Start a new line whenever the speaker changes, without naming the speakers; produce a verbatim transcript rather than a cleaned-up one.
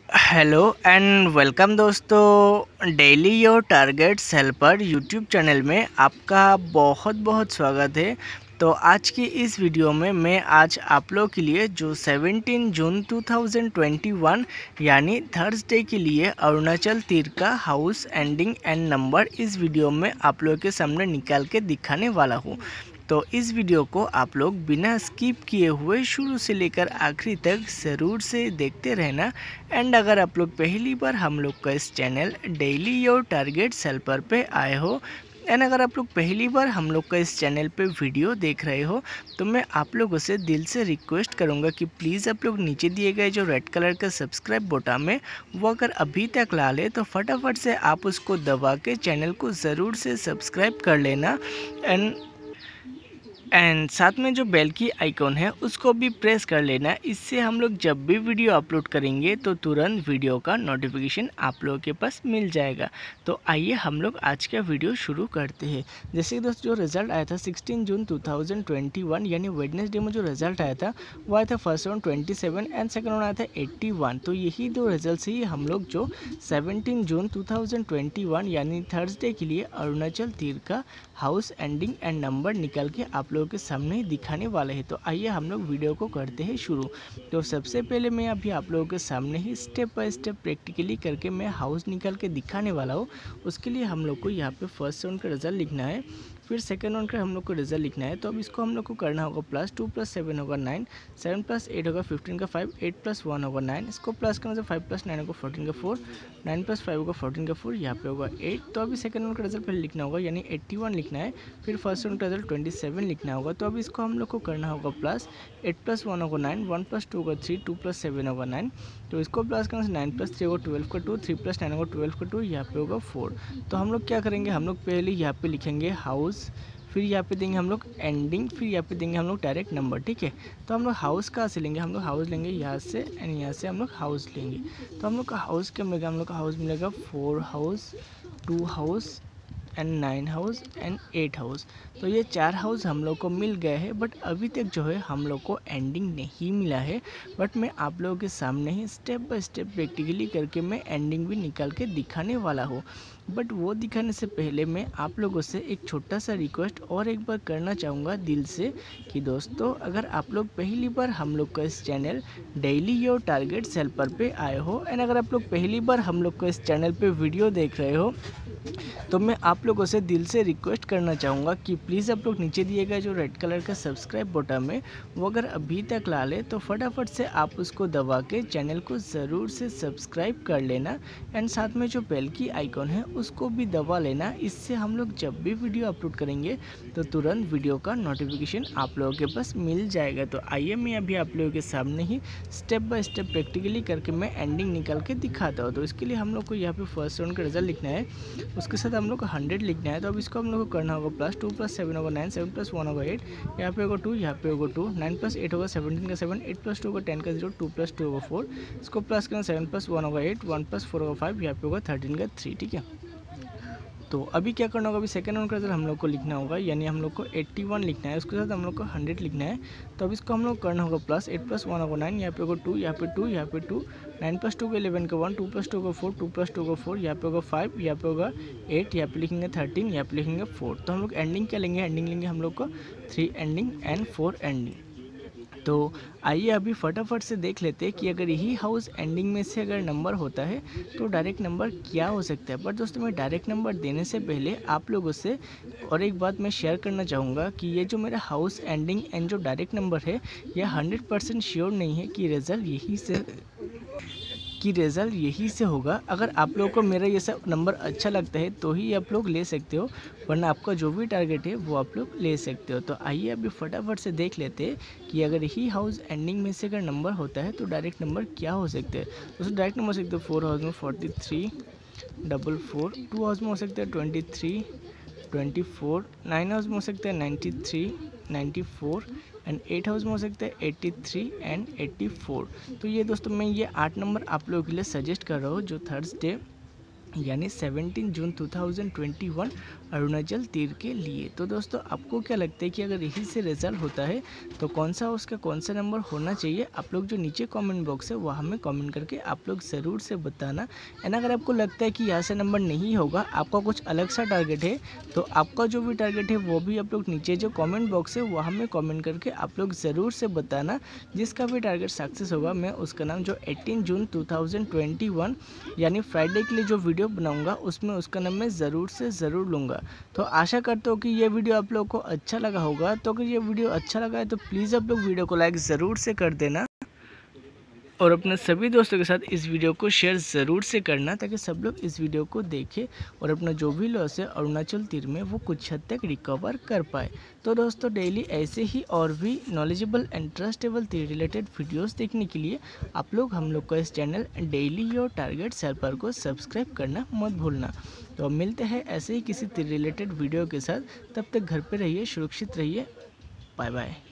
Hello and welcome दोस्तों, daily your targets helper YouTube channel में आपका बहुत बहुत स्वागत है। तो आज की इस वीडियो में मैं आज आप लोग के लिए जो सत्रह जून दो हज़ार इक्कीस यानी थर्सडे के लिए अरुणाचल तीर का हाउस एंडिंग एंड नंबर इस वीडियो में आप लोग के सामने निकाल के दिखाने वाला हूँ। तो इस वीडियो को आप लोग बिना स्किप किए हुए शुरू से लेकर आखिरी तक ज़रूर से देखते रहना। एंड अगर आप लोग पहली बार हम लोग का इस channel daily your targets helper पे आए हो एंड अगर आप लोग पहली बार हम लोग का इस चैनल पे वीडियो देख रहे हो तो मैं आप लोगों से दिल से रिक्वेस्ट करूंगा कि प्लीज़ आप लोग नीचे दिए गए जो रेड कलर का सब्सक्राइब बटन है वो अगर अभी तक ला ले तो फटाफट से आप उसको दबा के चैनल को ज़रूर से सब्सक्राइब कर लेना। एंड एंड साथ में जो बेल की आइकॉन है उसको भी प्रेस कर लेना। इससे हम लोग जब भी वीडियो अपलोड करेंगे तो तुरंत वीडियो का नोटिफिकेशन आप लोगों के पास मिल जाएगा। तो आइए हम लोग आज का वीडियो शुरू करते हैं। जैसे कि दोस्तों जो रिज़ल्ट आया था सोलह जून दो हज़ार इक्कीस यानी वेडनेसडे में जो रिज़ल्ट आया था वो आया था फर्स्ट राउंड सत्ताईस एंड सेकंड राउंड आया था इक्यासी। तो यही दो रिजल्ट से ही हम लोग जो सत्रह जून दो हज़ार इक्कीस यानी थर्सडे के लिए अरुणाचल तीर का हाउस एंडिंग एंड नंबर निकल के आप लोगों के सामने ही दिखाने वाले हैं। तो आइए हम लोग वीडियो को करते हैं शुरू। तो सबसे पहले मैं अभी आप लोगों के सामने ही स्टेप बाय स्टेप प्रैक्टिकली करके मैं हाउस निकाल के दिखाने वाला हूँ। उसके लिए हम लोग को यहाँ पे फर्स्ट राउंड का रिजल्ट लिखना है, फिर सेकंड राउंड का हम लोग को रिजल्ट लिखना है। तो अब इसको हम लोग को करना होगा प्लस टू प्लस सेवन होगा नाइन, सेवन प्लस एट होगा फिफ्टीन का फाइव, एट प्लस वन होगा नाइन, इसको प्लस करने से फाइव प्लस नाइन होगा फोर्टीन का फोर, नाइन प्लस फाइव होगा फोर्टीन का फोर, यहाँ पे होगा एट। तो अभी सेकंड राउंड का रिजल्ट पहले लिखना होगा यानी एट्टी वन लिखना है, फिर फर्स्ट राउंड का रिजल्ट ट्वेंटी सेवन लिखना होगा। तो अब इसको हम लोग को करना होगा प्लस, एट प्लस वन होगा नाइन, वन प्लस टू होगा थ्री, टू प्लस सेवन होगा नाइन। तो इसको प्लस करने से नाइन प्लस थ्री होगा ट्वेल्व का टू, थ्री प्लस नाइन होगा ट्वेल्व का टू, यहाँ पे होगा फोर। तो हम लोग क्या करेंगे, हम लोग पहले यहाँ पे लिखेंगे हाउस, फिर यहाँ पे देंगे हम लोग एंडिंग, फिर यहाँ पे देंगे हम लोग डायरेक्ट नंबर। ठीक है, तो हम लोग हाउस कहाँ से लेंगे, हम लोग हाउस लेंगे यहाँ से एंड यहाँ से हम लोग हाउस लेंगे। तो हम लोग का हाउस क्या मिलेगा, हम लोग का हाउस मिलेगा four house, two house and nine house and eight house. तो ये चार हाउस हम लोग को मिल गए हैं, बट अभी तक जो है हम लोग को एंडिंग नहीं मिला है। बट मैं आप लोगों के सामने ही स्टेप बाय स्टेप प्रैक्टिकली करके मैं एंडिंग भी निकाल के दिखाने वाला हूँ। बट वो दिखाने से पहले मैं आप लोगों से एक छोटा सा रिक्वेस्ट और एक बार करना चाहूँगा दिल से कि दोस्तों अगर आप लोग पहली बार हम लोग का इस channel daily your targets helper पे आए हो एंड अगर आप लोग पहली बार हम लोग को इस चैनल पे वीडियो देख रहे हो तो मैं आप लोगों से दिल से रिक्वेस्ट करना चाहूँगा कि प्लीज़ आप लोग नीचे दिए गए जो रेड कलर का सब्सक्राइब बटन है वो अगर अभी तक ला ले तो फटाफट से आप उसको दबा के चैनल को ज़रूर से सब्सक्राइब कर लेना। एंड साथ में जो बेल की आइकॉन है उसको भी दबा लेना। इससे हम लोग जब भी वीडियो अपलोड करेंगे तो तुरंत वीडियो का नोटिफिकेशन आप लोगों के पास मिल जाएगा। तो आइए मैं अभी आप लोगों के सामने ही स्टेप बाय स्टेप प्रैक्टिकली करके मैं एंडिंग निकाल के दिखाता हूँ। तो इसके लिए हम लोग को यहाँ पे फर्स्ट राउंड का रिजल्ट लिखना है, उसके साथ हम लोग को हंड्रेड लिखना है। तो अब इसको हम लोग को करना होगा प्लस टू प्लस सेवन होगा नाइन, सेवन प्लस वन होगा एट, यहाँ पे होगा टू, यहाँ पे होगा टू, नाइन प्लस एट होगा सेवनटीन का सेवन, एट प्लस टू होगा टेन का जीरो, टू प्लस टू होगा फोर, इसको प्लस करना सेवन प्लस वन होगा एट, वन प्लस फोर होगा फाइव, यहाँ पे होगा थर्टीन का थ्री। ठीक है, तो अभी क्या करना होगा, अभी सेकंड राउंड का रिजल्ट हम लोग को लिखना होगा यानी हम लोग को इक्यासी लिखना है, उसके साथ हम लोग को हंड्रेड लिखना है। तो अब इसको हम लोग करना होगा प्लस, एट प्लस वन होगा नाइन, यहाँ पे होगा टू, यहाँ पे टू, यहाँ पे टू, नाइन प्लस टू का इलेवन का वन, टू प्लस टू का फोर, टू प्लस टू का फोर, यहाँ पे होगा फाइव, यहाँ पे होगा एट, यहाँ पे लिखेंगे थर्टीन, यहाँ पे लिखेंगे फोर। तो हम लोग एंडिंग क्या लेंगे, एंडिंग लेंगे हम लोग को three ending and four ending. तो आइए अभी फटाफट से देख लेते हैं कि अगर यही हाउस एंडिंग में से अगर नंबर होता है तो डायरेक्ट नंबर क्या हो सकता है। पर दोस्तों मैं डायरेक्ट नंबर देने से पहले आप लोगों से और एक बात मैं शेयर करना चाहूँगा कि ये जो मेरा हाउस एंडिंग एंड जो डायरेक्ट नंबर है यह हंड्रेड परसेंट श्योर नहीं है कि रिज़ल्ट यही से कि रिज़ल्ट यही से होगा। अगर आप लोगों को मेरा ये सब नंबर अच्छा लगता है तो ही आप लोग ले सकते हो, वरना आपका जो भी टारगेट है वो आप लोग ले सकते हो। तो आइए अभी फटाफट से देख लेते हैं कि अगर यही हाउस एंडिंग में से अगर नंबर होता है तो डायरेक्ट नंबर क्या हो सकते हैं। दोस्तों डायरेक्ट नंबर हो सकते हैं फोर हाउस में forty three, double four, two house में हो सकता है twenty three, twenty four, nine house में हो सकता है ninety three, ninety four and eight house में हो सकता है eighty three and eighty four. तो ये दोस्तों मैं ये आठ नंबर आप लोगों के लिए सजेस्ट कर रहा हूँ जो थर्सडे यानी सत्रह जून दो हज़ार इक्कीस अरुणाचल तीर के लिए। तो दोस्तों आपको क्या लगता है कि अगर यही से रिजल्ट होता है तो कौन सा उसका कौन सा नंबर होना चाहिए? आप लोग जो नीचे कमेंट बॉक्स है वहाँ में कमेंट करके आप लोग ज़रूर से बताना। एंड अगर आपको लगता है कि यहाँ से नंबर नहीं होगा, आपका कुछ अलग सा टारगेट है, तो आपका जो भी टारगेट है वो भी आप लोग नीचे जो कमेंट बॉक्स है वहाँ में कमेंट करके आप लोग ज़रूर से बताना। जिसका भी टारगेट सक्सेस होगा मैं उसका नाम जो अठारह जून दो हज़ार इक्कीस यानी फ्राइडे के लिए जो वीडियो बनाऊंगा उसमें उसका नाम मैं ज़रूर से ज़रूर लूँगा। तो आशा करता हूँ कि ये वीडियो आप लोगों को अच्छा लगा होगा। तो अगर ये वीडियो अच्छा लगा है तो प्लीज़ आप लोग वीडियो को लाइक ज़रूर से कर देना और अपने सभी दोस्तों के साथ इस वीडियो को शेयर ज़रूर से करना, ताकि सब लोग इस वीडियो को देखें और अपना जो भी लॉस है अरुणाचल तीर में वो कुछ हद तक रिकवर कर पाए। तो दोस्तों डेली ऐसे ही और भी नॉलेजेबल एंड ट्रस्टेबल तीर रिलेटेड वीडियोस देखने के लिए आप लोग हम लोग का इस channel daily your target helper को सब्सक्राइब करना मत भूलना। तो अब मिलते हैं ऐसे ही किसी तीर रिलेटेड वीडियो के साथ। तब तक घर पर रहिए, सुरक्षित रहिए। Bye bye.